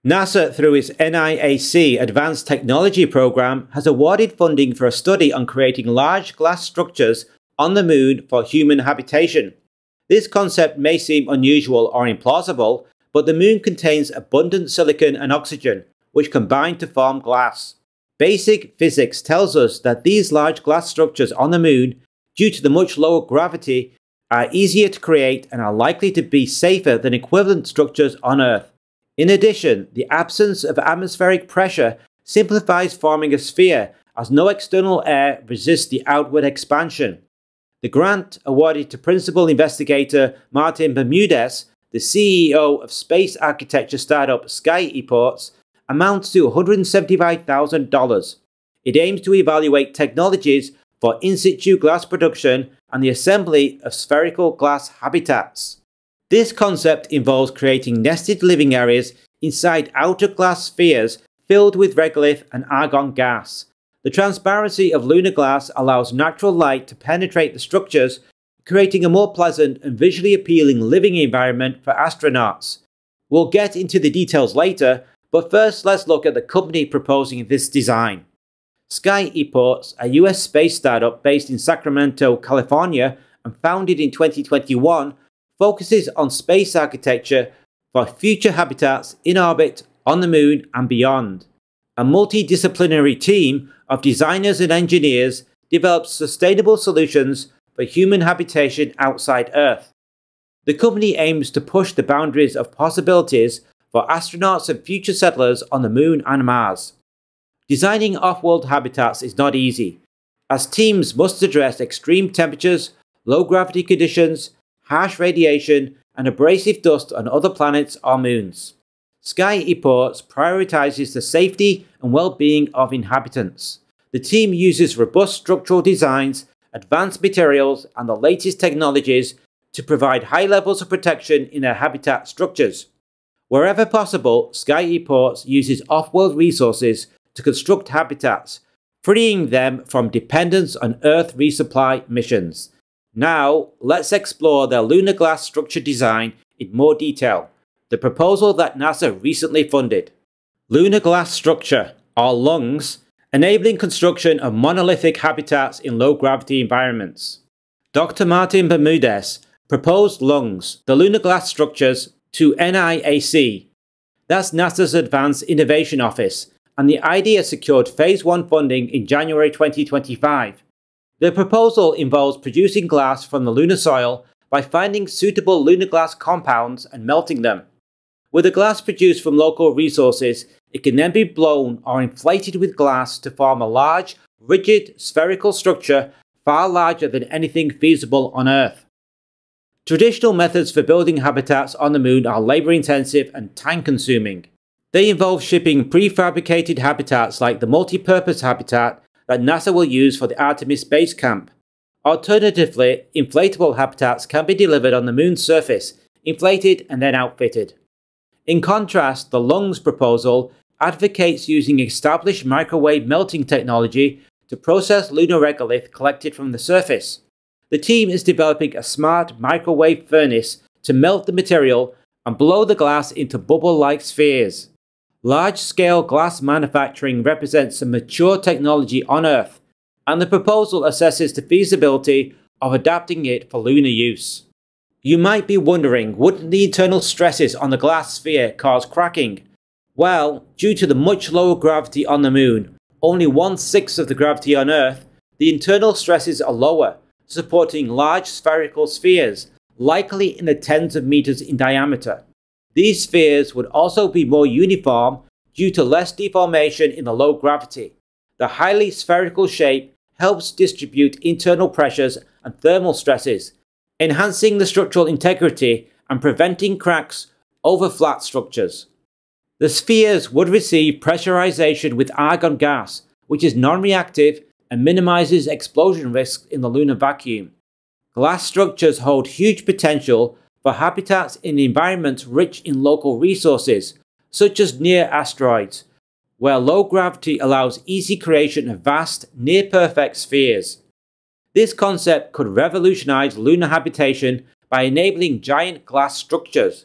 NASA, through its NIAC Advanced Technology Program, has awarded funding for a study on creating large glass structures on the Moon for human habitation. This concept may seem unusual or implausible, but the Moon contains abundant silicon and oxygen, which combine to form glass. Basic physics tells us that these large glass structures on the Moon, due to the much lower gravity, are easier to create and are likely to be safer than equivalent structures on Earth. In addition, the absence of atmospheric pressure simplifies forming a sphere, as no external air resists the outward expansion. The grant, awarded to principal investigator Martin Bermudez, the CEO of space architecture startup Sky Eports, amounts to $175,000. It aims to evaluate technologies for in-situ glass production and the assembly of spherical glass habitats. This concept involves creating nested living areas inside outer glass spheres filled with regolith and argon gas. The transparency of lunar glass allows natural light to penetrate the structures, creating a more pleasant and visually appealing living environment for astronauts. We'll get into the details later, but first let's look at the company proposing this design. Sky Eports, a US space startup based in Sacramento, California, and founded in 2021, focuses on space architecture for future habitats in orbit, on the Moon, and beyond. A multidisciplinary team of designers and engineers develops sustainable solutions for human habitation outside Earth. The company aims to push the boundaries of possibilities for astronauts and future settlers on the Moon and Mars. Designing off-world habitats is not easy, as teams must address extreme temperatures, low gravity conditions, harsh radiation, and abrasive dust on other planets or moons. Sky Eports prioritizes the safety and well-being of inhabitants. The team uses robust structural designs, advanced materials, and the latest technologies to provide high levels of protection in their habitat structures. Wherever possible, Sky Eports uses off-world resources to construct habitats, freeing them from dependence on Earth resupply missions. Now, let's explore their lunar glass structure design in more detail, the proposal that NASA recently funded. Lunar glass structure, or LUNGS, enabling construction of monolithic habitats in low-gravity environments. Dr. Martin Bermudez proposed LUNGS, the lunar glass structures, to NIAC. That's NASA's Advanced Innovation Office, and the idea secured Phase 1 funding in January 2025. The proposal involves producing glass from the lunar soil by finding suitable lunar glass compounds and melting them. With the glass produced from local resources, it can then be blown or inflated with glass to form a large, rigid, spherical structure far larger than anything feasible on Earth. Traditional methods for building habitats on the Moon are labour-intensive and time-consuming. They involve shipping prefabricated habitats like the multi-purpose habitat that NASA will use for the Artemis base camp. Alternatively, inflatable habitats can be delivered on the Moon's surface, inflated and then outfitted. In contrast, the LUNGS proposal advocates using established microwave melting technology to process lunar regolith collected from the surface. The team is developing a smart microwave furnace to melt the material and blow the glass into bubble-like spheres. Large-scale glass manufacturing represents a mature technology on Earth, and the proposal assesses the feasibility of adapting it for lunar use. You might be wondering, wouldn't the internal stresses on the glass sphere cause cracking? Well, due to the much lower gravity on the Moon, only 1/6 of the gravity on Earth, the internal stresses are lower, supporting large spherical spheres, likely in the tens of meters in diameter. These spheres would also be more uniform due to less deformation in the low gravity. The highly spherical shape helps distribute internal pressures and thermal stresses, enhancing the structural integrity and preventing cracks over flat structures. The spheres would receive pressurization with argon gas, which is non-reactive and minimizes explosion risks in the lunar vacuum. Glass structures hold huge potential for habitats in environments rich in local resources, such as near asteroids, where low gravity allows easy creation of vast, near-perfect spheres. This concept could revolutionize lunar habitation by enabling giant glass structures.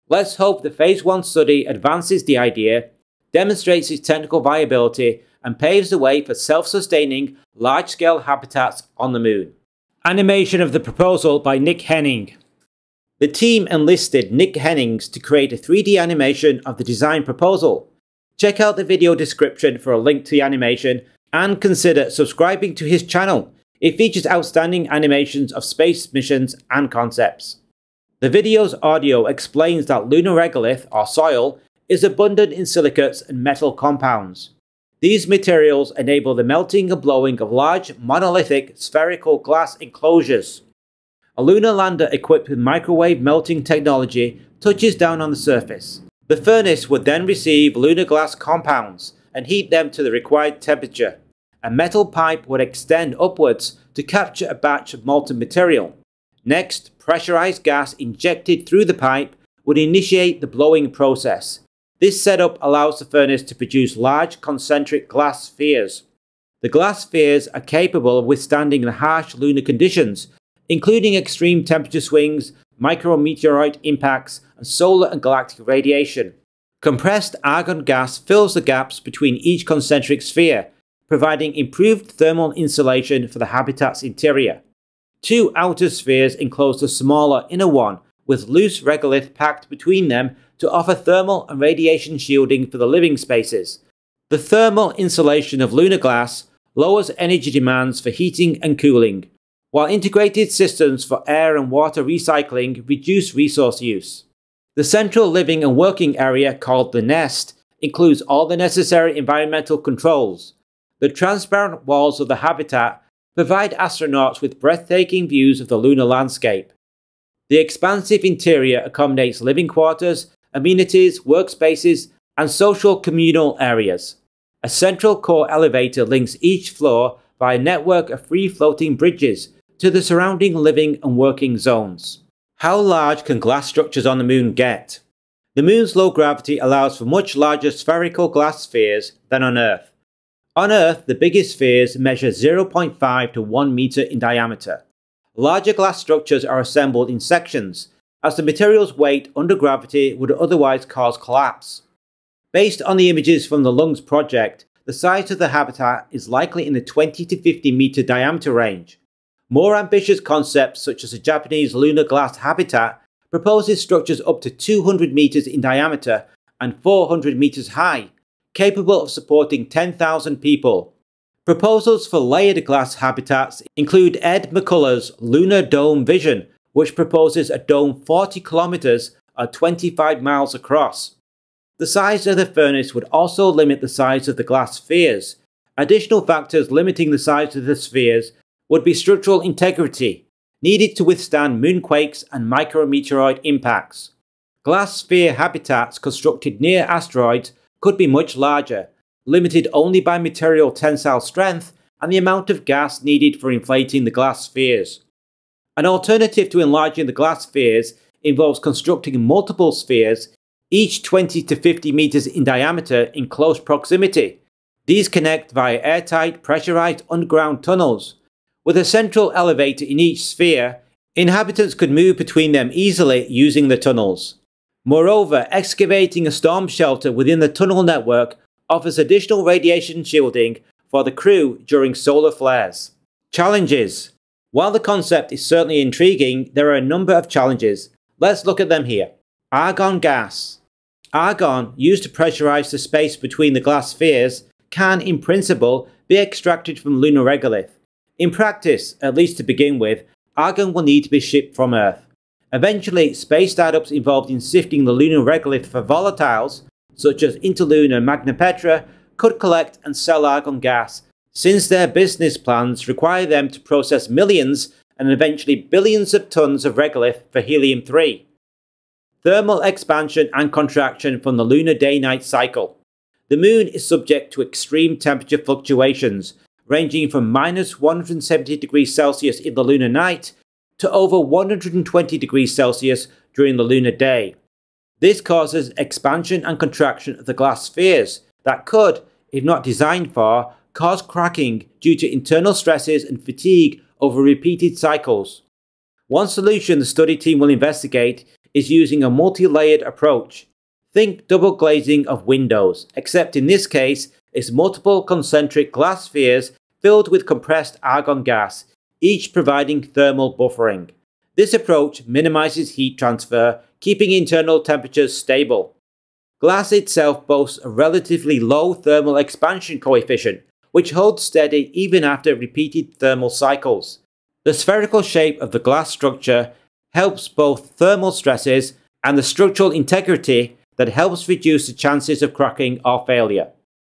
Let's hope the Phase 1 study advances the idea, demonstrates its technical viability, and paves the way for self-sustaining, large-scale habitats on the Moon. Animation of the proposal by Nick Henning. The team enlisted Nick Hennings to create a 3D animation of the design proposal. Check out the video description for a link to the animation, and consider subscribing to his channel. It features outstanding animations of space missions and concepts. The video's audio explains that lunar regolith, or soil, is abundant in silicates and metal compounds. These materials enable the melting and blowing of large, monolithic, spherical glass enclosures. A lunar lander equipped with microwave melting technology touches down on the surface. The furnace would then receive lunar glass compounds and heat them to the required temperature. A metal pipe would extend upwards to capture a batch of molten material. Next, pressurized gas injected through the pipe would initiate the blowing process. This setup allows the furnace to produce large concentric glass spheres. The glass spheres are capable of withstanding the harsh lunar conditions, including extreme temperature swings, micrometeorite impacts, and solar and galactic radiation. Compressed argon gas fills the gaps between each concentric sphere, providing improved thermal insulation for the habitat's interior. Two outer spheres enclose the smaller inner one, with loose regolith packed between them to offer thermal and radiation shielding for the living spaces. The thermal insulation of lunar glass lowers energy demands for heating and cooling, while integrated systems for air and water recycling reduce resource use. The central living and working area, called the nest, includes all the necessary environmental controls. The transparent walls of the habitat provide astronauts with breathtaking views of the lunar landscape. The expansive interior accommodates living quarters, amenities, workspaces, and social communal areas. A central core elevator links each floor by a network of free-floating bridges to the surrounding living and working zones. How large can glass structures on the Moon get? The Moon's low gravity allows for much larger spherical glass spheres than on Earth. On Earth, the biggest spheres measure 0.5 to 1 meter in diameter. Larger glass structures are assembled in sections, as the material's weight under gravity would otherwise cause collapse. Based on the images from the LUNGS project, the size of the habitat is likely in the 20 to 50 meter diameter range. More ambitious concepts, such as the Japanese lunar glass habitat, proposes structures up to 200 meters in diameter and 400 meters high, capable of supporting 10,000 people. Proposals for layered glass habitats include Ed McCullough's Lunar Dome Vision, which proposes a dome 40 kilometers or 25 miles across. The size of the furnace would also limit the size of the glass spheres. Additional factors limiting the size of the spheres would be structural integrity, needed to withstand moonquakes and micrometeorite impacts. Glass sphere habitats constructed near asteroids could be much larger, limited only by material tensile strength and the amount of gas needed for inflating the glass spheres. An alternative to enlarging the glass spheres involves constructing multiple spheres, each 20 to 50 meters in diameter, in close proximity. These connect via airtight, pressurized underground tunnels. With a central elevator in each sphere, inhabitants could move between them easily using the tunnels. Moreover, excavating a storm shelter within the tunnel network offers additional radiation shielding for the crew during solar flares. Challenges. While the concept is certainly intriguing, there are a number of challenges. Let's look at them here. Argon gas. Argon, used to pressurize the space between the glass spheres, can, in principle, be extracted from lunar regolith. In practice, at least to begin with, argon will need to be shipped from Earth. Eventually, space startups involved in sifting the lunar regolith for volatiles, such as interlunar magna petra, could collect and sell argon gas, since their business plans require them to process millions and eventually billions of tons of regolith for helium-3. Thermal expansion and contraction from the lunar day-night cycle. The Moon is subject to extreme temperature fluctuations, ranging from minus 170 degrees Celsius in the lunar night to over 120 degrees Celsius during the lunar day. This causes expansion and contraction of the glass spheres that could, if not designed for, cause cracking due to internal stresses and fatigue over repeated cycles. One solution the study team will investigate is using a multi-layered approach. Think double glazing of windows, except in this case, it's multiple concentric glass spheres filled with compressed argon gas, each providing thermal buffering. This approach minimizes heat transfer, keeping internal temperatures stable. Glass itself boasts a relatively low thermal expansion coefficient, which holds steady even after repeated thermal cycles. The spherical shape of the glass structure helps both thermal stresses and the structural integrity that helps reduce the chances of cracking or failure.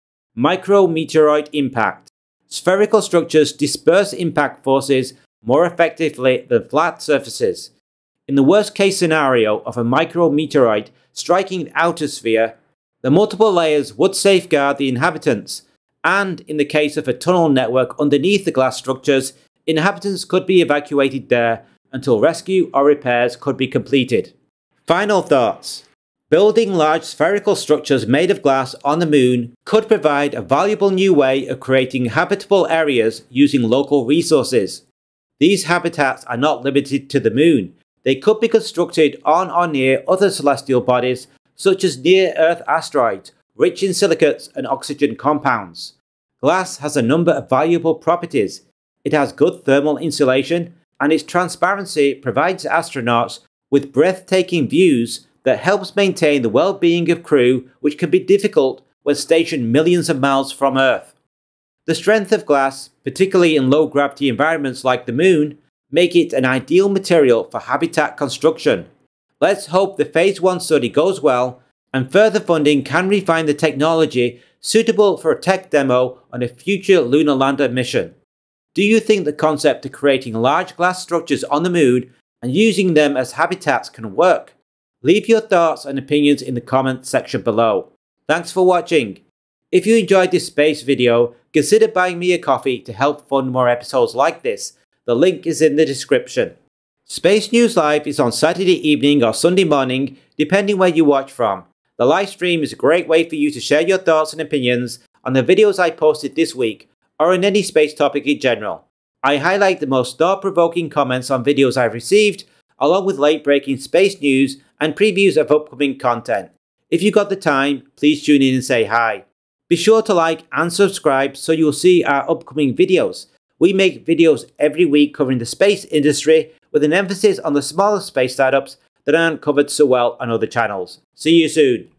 Micrometeoroid impact. Spherical structures disperse impact forces more effectively than flat surfaces. In the worst case scenario of a micrometeoroid striking the outer sphere, the multiple layers would safeguard the inhabitants, and in the case of a tunnel network underneath the glass structures, inhabitants could be evacuated there until rescue or repairs could be completed. Final thoughts. Building large spherical structures made of glass on the moon could provide a valuable new way of creating habitable areas using local resources. These habitats are not limited to the moon. They could be constructed on or near other celestial bodies such as near-Earth asteroids, rich in silicates and oxygen compounds. Glass has a number of valuable properties. It has good thermal insulation, and its transparency provides astronauts with breathtaking views that helps maintain the well-being of crew, which can be difficult when stationed millions of miles from Earth. The strength of glass, particularly in low-gravity environments like the moon, make it an ideal material for habitat construction. Let's hope the Phase 1 study goes well and further funding can refine the technology suitable for a tech demo on a future lunar lander mission. Do you think the concept of creating large glass structures on the moon and using them as habitats can work? Leave your thoughts and opinions in the comments section below. Thanks for watching. If you enjoyed this space video, consider buying me a coffee to help fund more episodes like this. The link is in the description. Space News Live is on Saturday evening or Sunday morning, depending where you watch from. The live stream is a great way for you to share your thoughts and opinions on the videos I posted this week, or on any space topic in general. I highlight the most thought-provoking comments on videos I've received, along with late-breaking space news and previews of upcoming content. If you got the time, please tune in and say hi. Be sure to like and subscribe so you'll see our upcoming videos. We make videos every week covering the space industry with an emphasis on the smaller space startups that aren't covered so well on other channels. See you soon.